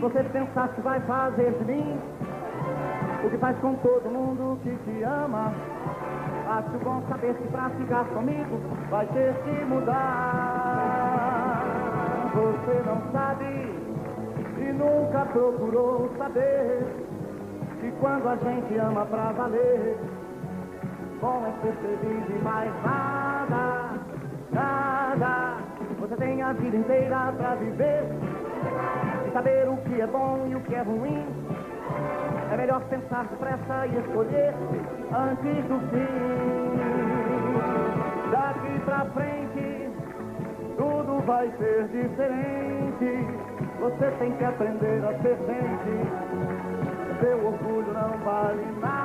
você pensar que vai fazer de mim o que faz com todo mundo que te ama, acho bom saber que pra ficar comigo vai ter que mudar. Você não sabe e nunca procurou saber que quando a gente ama pra valer, bom é ser feliz e mais nada, nada. Você tem a vida inteira pra viver e saber o que é bom e o que é ruim. É melhor pensar depressa e escolher antes do fim. Daqui pra frente tudo vai ser diferente. Você tem que aprender a ser gente. Seu orgulho não vale nada.